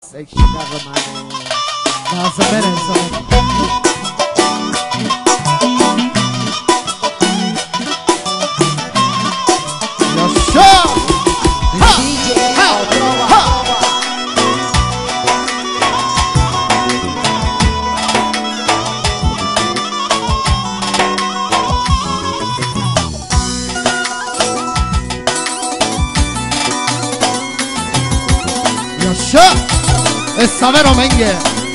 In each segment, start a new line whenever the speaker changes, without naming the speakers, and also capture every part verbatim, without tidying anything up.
Sei que chegava mais. Nossa, beleza. Essa vero menge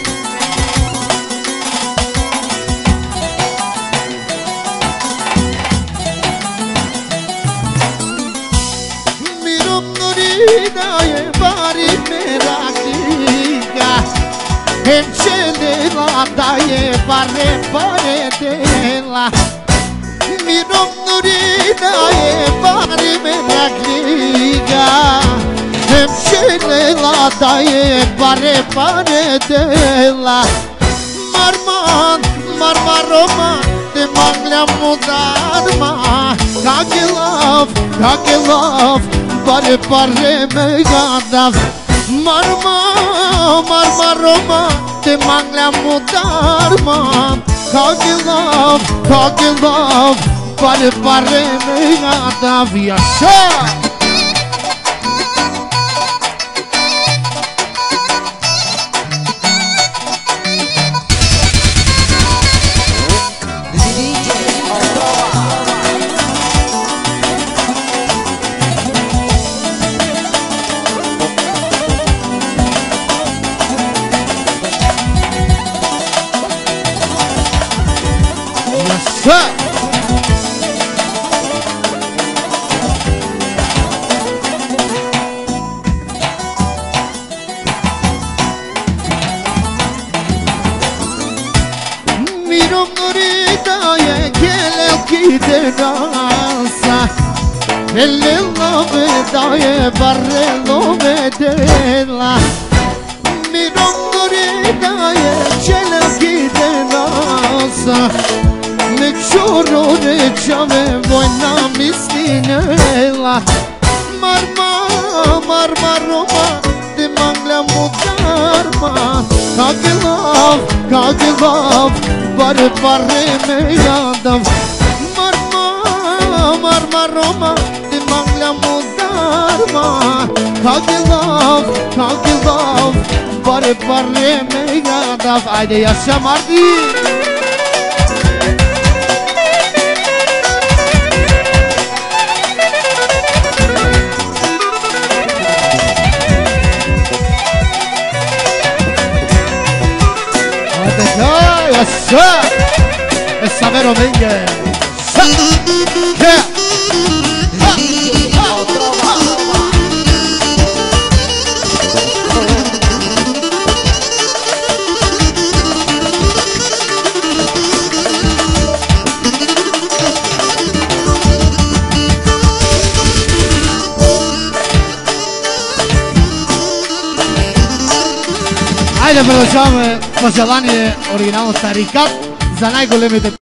Mirum nurina ye bari merakliga Hemşeli lada ye bare bare dela Mirum nurina ye bari merakliga Hemşire la daye pare pare dela Marman, marmaroma Te mangля mudarma Kakilov, kakilov Pare pare me gadav Marman, marmaroma Te mangля mudarma Kakilov, kakilov Pare pare me gadav Yaşa! Mirum nurida ye gele kide nasa Elle love daye barre love dela Mirum nurida ye gele kide nasa Nekşoro neçave vojna mislinela Marma, marmaroma Te mangля mudarma Kakilov, kakilov Pare pare me gadav Marma, marmaroma Te mangля mudarma Kakilov, kakilov Pare pare me gadav Haydi yaşa Mardin Yaşa! Essa vero menge Ajde, продължаваме пожелание оригинално Старикат за най-големите